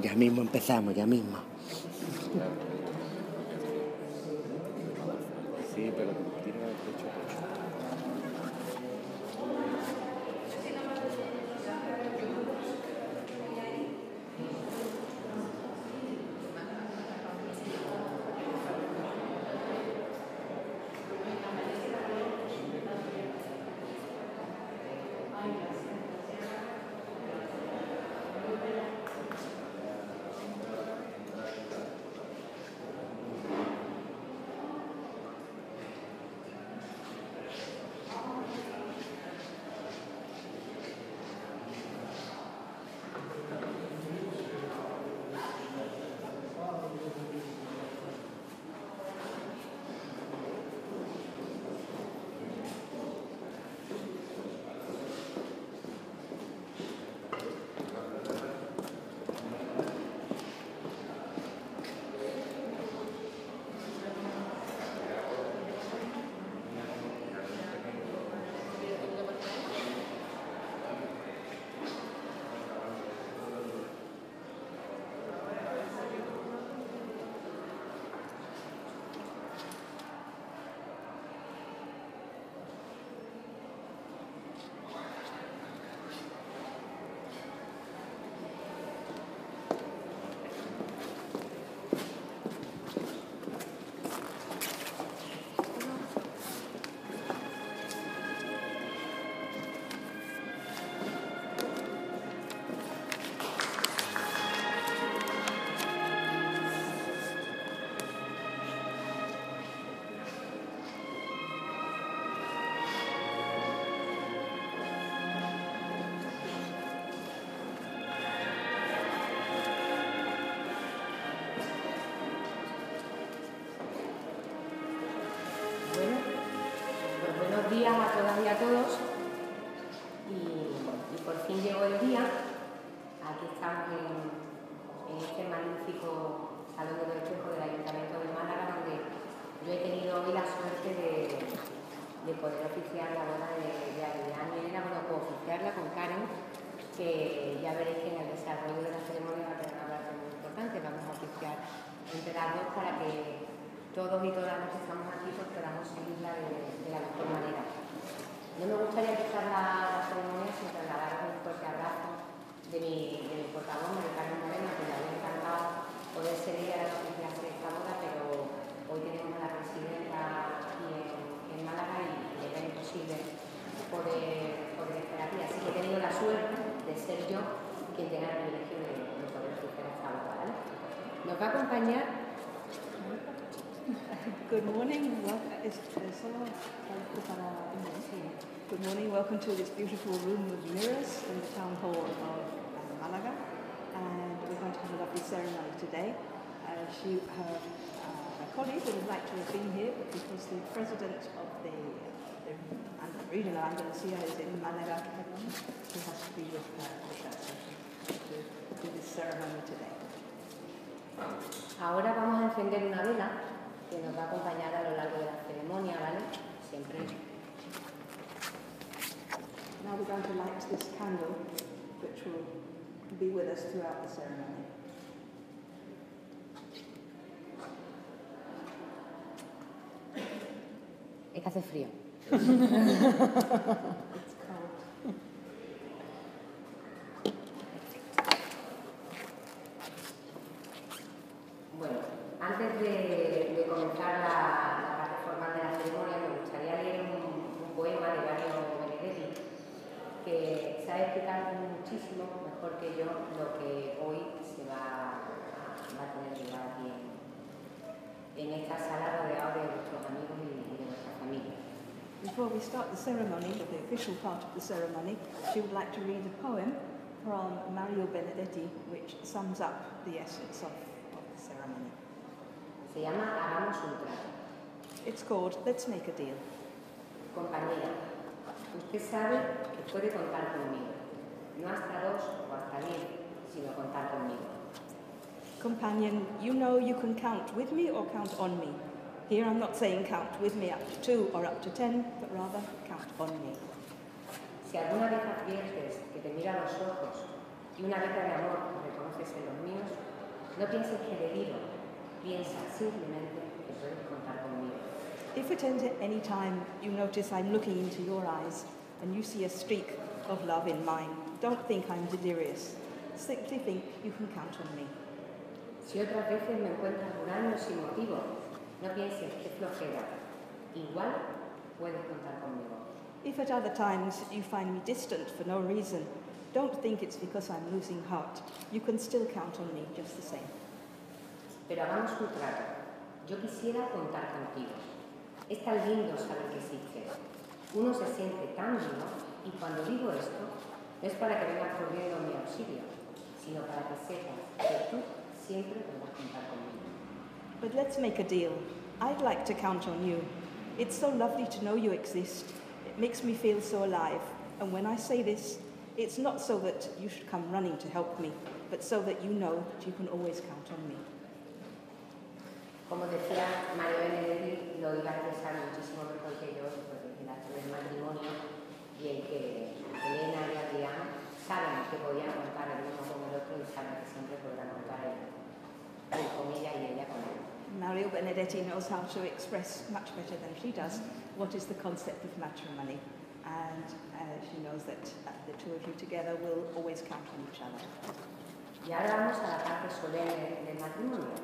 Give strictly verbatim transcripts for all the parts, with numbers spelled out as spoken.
Ya mismo empezamos, ya mismo. Sí, pero tira el pecho a pecho. Buenos días a todas y a todos y, y por fin llegó el día. Aquí estamos en, en este magnífico Salón de los Espejos del Ayuntamiento de Málaga, donde yo he tenido hoy la suerte de, de poder oficiar la boda de, de Adrián y Elena, bueno, oficiarla con Karen, que ya veréis que en el desarrollo de la ceremonia va a tener una parte muy importante. Vamos a oficiar entre las dos para que todos y todas los que estamos aquí pues podamos seguirla de, de la mejor manera. No me gustaría empezar la, la ceremonia sin trasladar un fuerte abrazo de mi, de mi portavoz, de Carmen Moreno, que me había encantado poder ser ella la que oficiase esta boda, pero hoy tenemos a la presidenta aquí en, en Málaga y, y era imposible poder, poder estar aquí. Así que he tenido la suerte de ser yo quien tenga el privilegio de, de poder oficiar esta boda, ¿vale? Nos va a acompañar. Good morning. Good morning. Welcome to this beautiful room with mirrors in the town hall of uh, Malaga, and we're going to have a lovely ceremony today. Uh, she, her, uh, a colleague would have liked to have been here, but because the president of the, the regional Andalusia is in Malaga, she has to be with her to do this ceremony today. Ahora vamos a encender una vela que nos va a acompañar a lo largo de la ceremonia, ¿vale? Siempre. Now we're going to light this candle, which will be with us throughout the ceremony. Es que hace frío. It's cold. Bueno, antes de, de comenzar la, la parte formal de la ceremonia, me gustaría leer un, un poema de Mario Benedetti que sabe explicar muchísimo, mejor que yo, lo que hoy se va, va a tener lugar aquí en, en esta sala rodeado de nuestros amigos y, y de nuestra familia. Before we start the ceremony, the official part of the ceremony, she would like to read a poem from Mario Benedetti, which sums up the essence of, of the ceremony. Se llama Hagamos un trato. It's called Let's Make a Deal. Compañera, usted sabe que puede contar conmigo, no hasta dos o hasta diez, sino contar conmigo. Companion, you know you can count with me or count on me. Here I'm not saying count with me up to two or up to ten, but rather count on me. Si alguna vez adviertes que te mira a los ojos y una beca de amor que reconoces en los míos, no pienses que deliro, piensa simplemente que puedes contar conmigo. If at any time you notice I'm looking into your eyes and you see a streak of love in mine, don't think I'm delirious. Simply think you can count on me. Si otras veces me encuentras dudando sin motivo, no pienses que flojera. Igual puedes contar conmigo. If at other times you find me distant for no reason, don't think it's because I'm losing heart. You can still count on me just the same. Pero hagamos un trato. Yo quisiera contar contigo. Es tan lindo saber que existes. Uno se siente tan vivo y cuando digo esto, no es para que vengas corriendo en mi auxilio, sino para que sepas que tú siempre podrás contar conmigo. But let's make a deal. I'd like to count on you. It's so lovely to know you exist. It makes me feel so alive. And when I say this, it's not so that you should come running to help me, but so that you know that you can always count on me. Como decía Mario Benedetti, lo iba a expresar muchísimo mejor que yo, porque el acto del matrimonio y el que Elena y Adrián saben que podían contar el uno con el otro y saben que siempre podrán contar él, él con ella y ella con él. Mario Benedetti knows how to express much better than she does what is the concept of matrimony, and uh, she knows that uh, the two of you together will always count on each other. Y ahora vamos a la parte solemne del matrimonio.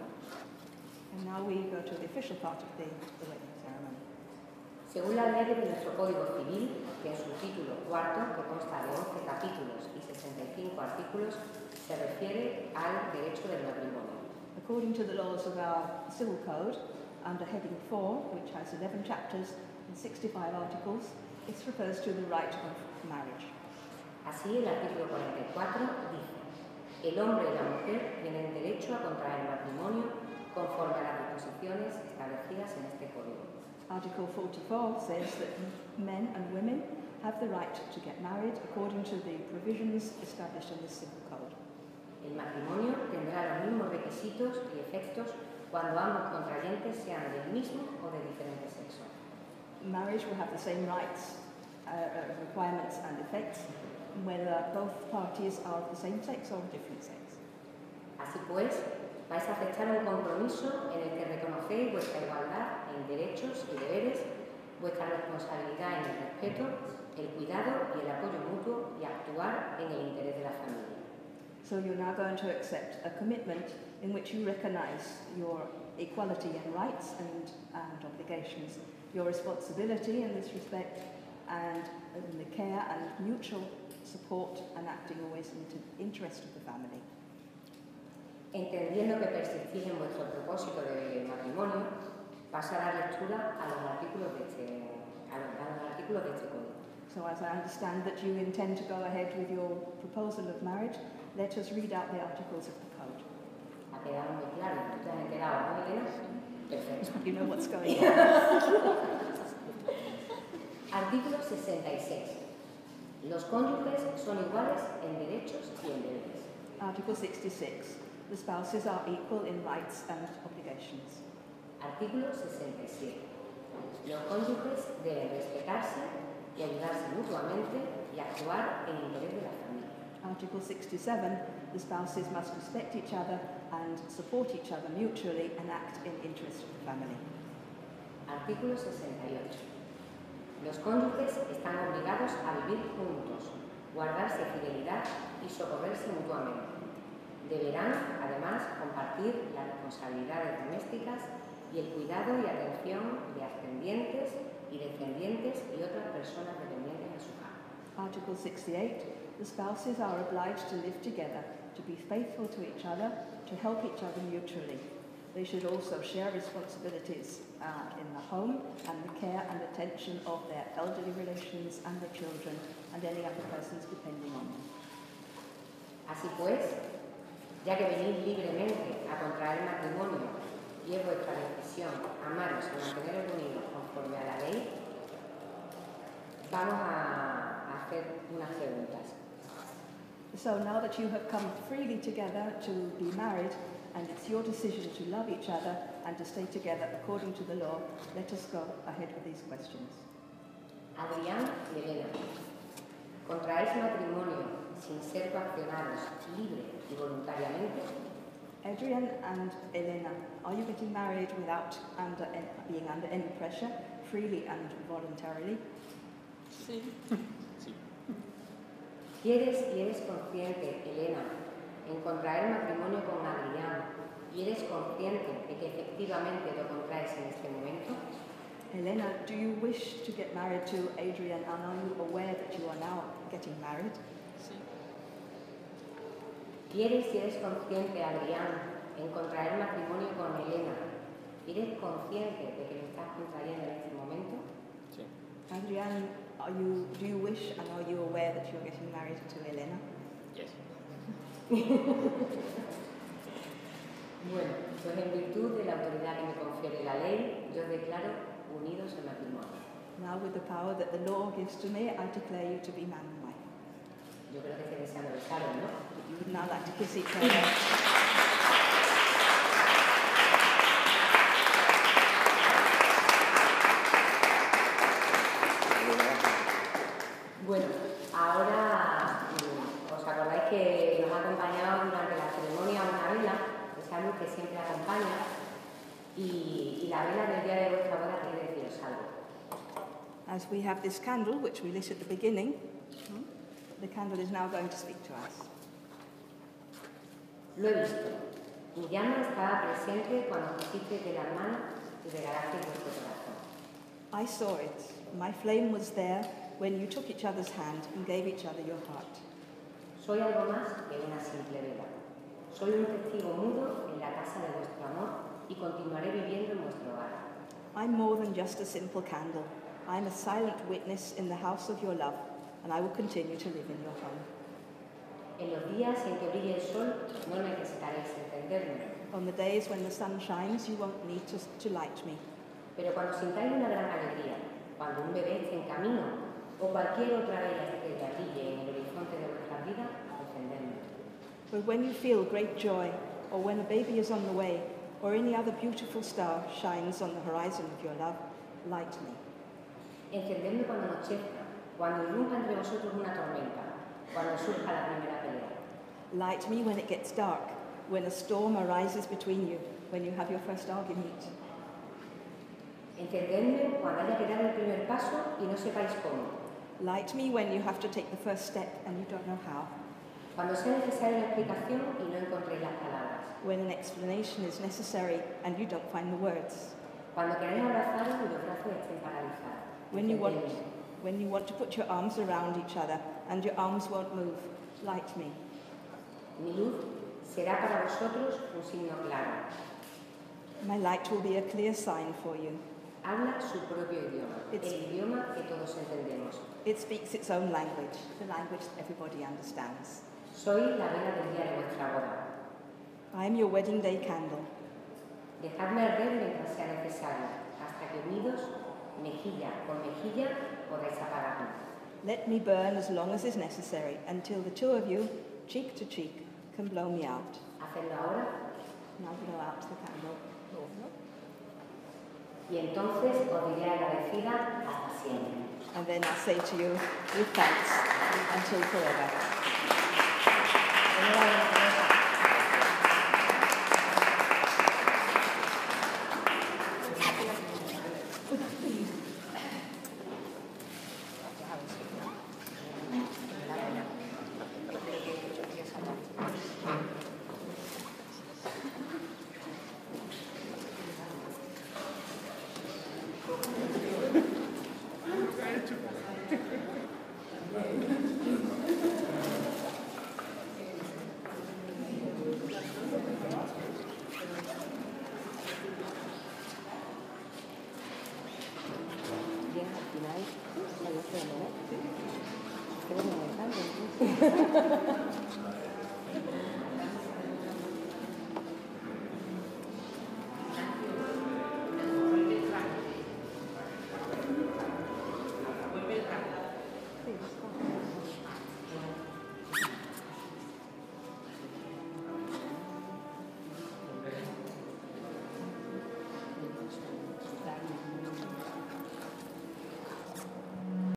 And now we go to the official part of the, the wedding ceremony. Según las leyes de nuestro Código Civil, que en su título cuarto, que consta de once capítulos y sesenta y cinco artículos, se refiere al derecho del matrimonio. According to the laws of our Civil Code, under heading four, which has eleven chapters and sixty-five articles, this refers to the right of marriage. Así, el artículo cuarenta y cuatro dice: el hombre y la mujer tienen derecho a contraer matrimonio conforme a las disposiciones establecidas en este código. Article forty-four says that men and women have the right to get married according to the provisions established in the Civil Code. El matrimonio tendrá los mismos requisitos y efectos cuando ambos contrayentes sean del mismo o de diferente sexo. Marriage will have the same rights, uh, requirements and effects, whether both parties are of the same sex or of different sex. Así pues, vais a aceptar un compromiso en el que reconocéis vuestra igualdad en derechos y deberes, vuestra responsabilidad en el respeto, el cuidado y el apoyo mutuo y actuar en el interés de la familia. So you're now going to accept a commitment in which you recognize your equality in rights and, and obligations, your responsibility in this respect, and in the care and mutual support and acting always in the interest of the family. Entendiendo que persistís en vuestro propósito de matrimonio, paso a dar lectura a los artículos de este, a los, a los artículos de este código. So as I understand that you intend to go ahead with your proposal of marriage, let us read out the articles of the code. Ha quedado muy claro. ¿Tú te has enterado, no, Elena? Perfecto. You know what's going on. Artículo sesenta y seis. Los cónyuges son iguales en derechos y en deberes. Article sixty-six. The spouses are equal in rights and obligations. Artículo sesenta y siete. Los cónyuges deben respetarse y ayudarse mutuamente y actuar en interés de la familia. Article sixty-seven. The spouses must respect each other and support each other mutually and act in interest of the family. Artículo sesenta y ocho. Los cónyuges están obligados a vivir juntos, guardarse fidelidad y socorrerse mutuamente. Deberán, además, compartir las responsabilidades domésticas y el cuidado y atención de ascendientes y descendientes y otras personas dependientes a su cargo. Article sixty-eight. The spouses are obliged to live together, to be faithful to each other, to help each other mutually. They should also share responsibilities uh, in the home and the care and attention of their elderly relations and their children and any other persons depending on them. Así pues, ya que venís libremente a contraer matrimonio y es vuestra decisión amaros y manteneros unidos conforme a la ley, vamos a, a hacer unas preguntas. So now that you have come freely together to be married, and it's your decision to love each other and to stay together according to the law, let us go ahead with these questions. Adrián y Elena, ¿contraéis matrimonio sin ser coaccionados, libre y voluntariamente? Adrian and Elena, are you getting married without under, being under any pressure, freely and voluntarily? Sí. Sí. ¿Quieres y eres consciente, Elena, en contraer matrimonio con Adrián y eres consciente de que efectivamente lo contraes en este momento? Elena, do you wish to get married to Adrian and are you aware that you are now getting married? Sí. ¿Quieres y eres consciente, Adrián, en contraer matrimonio con Elena y eres consciente de que lo estás contrayendo en este momento? Sí. Adrian, are you, do you wish and are you aware that you're getting married to Elena? Yes. Bueno, pues en virtud de la autoridad que me confiere la ley, yo declaro unidos en matrimonio. Now with the power that the law gives to me, I declare you to be man and wife. Yo creo que se desean besaros, ¿no? You would now like to kiss each other. Bueno, ahora mm, os acordáis que nos ha acompañado durante la ceremonia una vela, esa luz que siempre acompaña, y, y la vela del día de vuestra boda quiere deciros algo. As we have this candle, which we lit at the beginning, the candle is now going to speak to us. Lo he visto. Mi llama estaba presente cuando fuisteis de la mano y regalasteis vuestro corazón. I saw it. My flame was there when you took each other's hand and gave each other your heart. Soy algo más que una simple vela. Soy un testigo mudo en la casa de vuestro amor y continuaré viviendo en vuestro hogar. I'm more than just a simple candle. I'm a silent witness in the house of your love, and I will continue to live in your home. En los días en que brille el sol, no necesitaréis entenderme. On the days when the sun shines, you won't need to, to light me. Pero cuando sintáis una gran alegría, cuando un bebé esté en camino o cualquier otra bella estrella brille en el horizonte de vuestra vida, encendedme. But when you feel great joy, or when a baby is on the way, or any other beautiful star shines on the horizon of your love, light me. Encendedme cuando anochezca, cuando irrumpa entre vosotros una tormenta, cuando surja la primera pelea. Light me when it gets dark, when a storm arises between you, when you have your first argument. Encendedme cuando haya que dar el primer paso y no sepáis cómo. Light me when you have to take the first step and you don't know how. Cuando sea necesaria la explicación y no encontréis las palabras. When an explanation is necessary and you don't find the words. Cuando queráis abrazaros y los brazos estén paralizados. When you want, Encendedme. when you want to put your arms around each other and your arms won't move, light me. Mi luz será para vosotros un signo claro. My light will be a clear sign for you. Habla su propio idioma, It's- el idioma que todos entendemos. It speaks its own language, the language that everybody understands. Soy la vela del día de vuestra boda. I am your wedding day candle. Dejadme arder mientras sea necesario, hasta que unidos, mejilla con mejilla, podáis apagarme. Let me burn as long as is necessary until the two of you, cheek to cheek, can blow me out. Hacedlo ahora Now blow out the candle. y entonces os diré agradecida hasta siempre. And then I'll say to you, with thanks, until forever. Bien, al final, salió fenomenal. Qué bueno, me encanta.